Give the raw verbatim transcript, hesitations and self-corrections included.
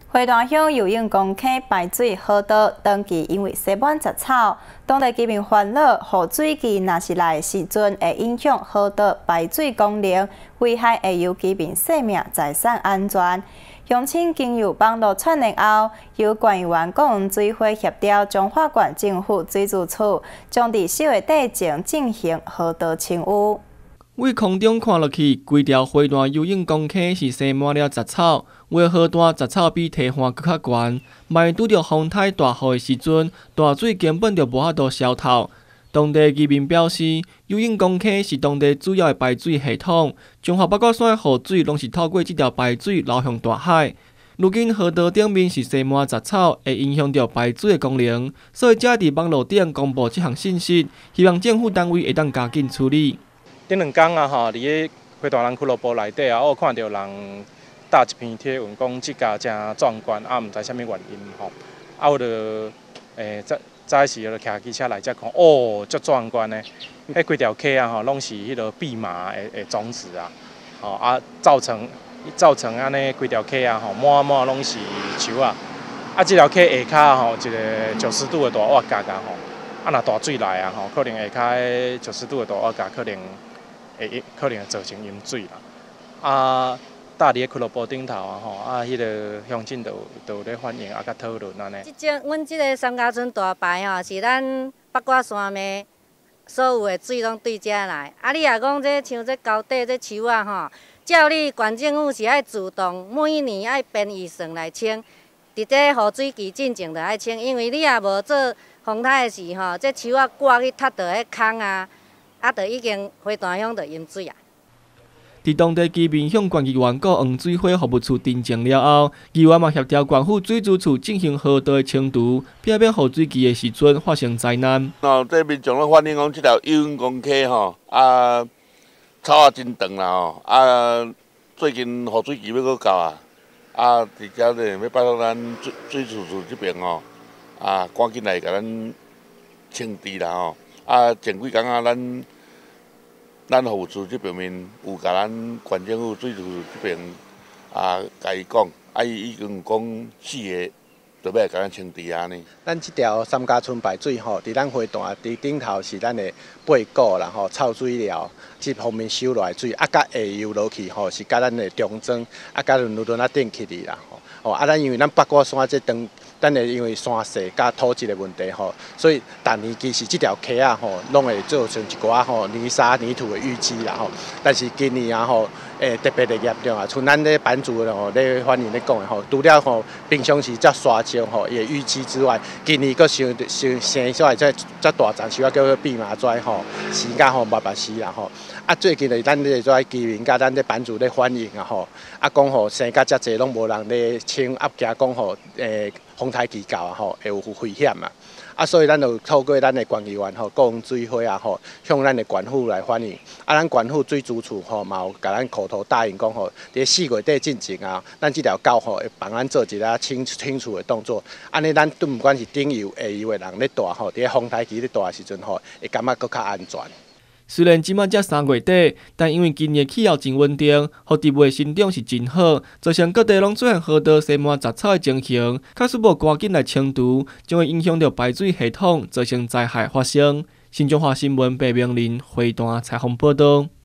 花坛乡游泳公坑排水河道长期因为塞满杂草，当地居民烦恼，雨水季若是来的时阵，会影响河道排水功能，危害会由居民生命财产安全。乡亲经由网络串联后，由管员公园水会协调彰化县政府水资处，将伫四月底前进行河道清污。 为空中看落去，规条花坛游泳公坑是生满了杂草，为河段杂草比堤岸搁较悬。万拄着风台大雨的时阵，大水根本就无法度消透。当地居民表示，游泳公坑是当地主要的排水系统，彰化八卦山的雨水拢是透过这条排水流向大海。如今河道顶面是生满杂草，会影响到排水的功能，所以才伫网络顶公布这项信息，希望政府单位会当加紧处理。 顶两天啊，吼，伫个花坛人俱乐部内底啊，我有看到人搭一篇贴文，讲即家真壮观，啊，毋知啥物原因吼。啊，我就诶，早早时就骑机车来才看，哦，足壮观的。迄规条溪啊，吼，拢是迄个蓖麻的的种子啊，吼啊，造成造成安尼规条溪啊，吼，满满拢是树啊。啊，即条溪下骹吼，一个九十度的大瓦架啊，吼，啊，若大水来啊，吼，可能下骹九十度的大瓦架可能。会可能会造成淹水啦，啊，搭伫个俱乐部顶头啊吼，啊，迄个乡亲就就有咧反映啊，甲讨论安尼。 即种，阮即个三家村大排吼，是咱八卦山的所有的水拢对遮来。啊，你若讲这像这高底这树啊吼，照你县政府是爱主动每年爱编预算来清，伫这雨水期进前就爱清，因为你若无做风台的时吼，这树啊挂去踢到迄空啊。啊，就已经花坛乡就淹水啊！ 伫当地居民向县议员告黄水会服务处订正了后，议员嘛协调县府水资处进行河道的清除，避免雨水期的时阵发生灾难。 哦，这民众咧反映讲，这条游泳公坑吼，啊，草啊真长啦吼，啊，最近雨水期要搁到啊，啊，伫遮咧要拜托咱水水资处这边吼，啊，赶紧来甲咱清治啦吼。啊，前几工啊，咱咱服务处这边面有甲咱县政府水资处这边啊，甲伊讲，啊，伊已经讲四个就要来甲咱清治安尼。 咱这条三家村排水吼，伫咱花坛伫顶头是咱的八股啦吼，臭水寮这方面收落来水，啊，甲下游落去吼，是甲咱的中庄，啊，甲轮轮啊顶起哩啦吼。哦，啊，咱因为咱八卦山这长。咱会因为山势甲土质的问题吼，所以逐年其实这条溪啊吼，拢会造成一寡吼泥沙泥土的淤积啦吼。但是今年啊吼，诶特别的严重啊，像咱咧版主吼咧反映咧讲的吼，除了吼平常时遮沙丘吼也淤积之外，今年佫生生生出来这这大丛树啊叫做蓖麻拽吼，死甲吼密密死啦吼。啊，最近咧咱咧遮居民甲咱咧版主咧反映啊吼，啊讲吼生甲遮济拢无人咧清，啊惊讲吼诶。风台期到啊吼，会有危险啊！啊，所以咱就透过咱的县议员吼、公水会啊吼，向咱的县府来反映。啊，咱县府水资处吼，嘛有甲咱口头答应讲吼，伫四月底进前啊，咱这条沟吼会帮咱做一个清清除的动作。安尼咱不管是顶游、下游的人咧大吼，伫风台期咧大的时阵吼，会感觉更较安全。 虽然即马才三月底，但因为今年气候真稳定，土地的生长是真好，造成各地拢出现河道生满杂草的情形。假使无赶紧来清除，将会影响到排水系统，造成灾害发生。新中华新闻白明林花坛采访报道。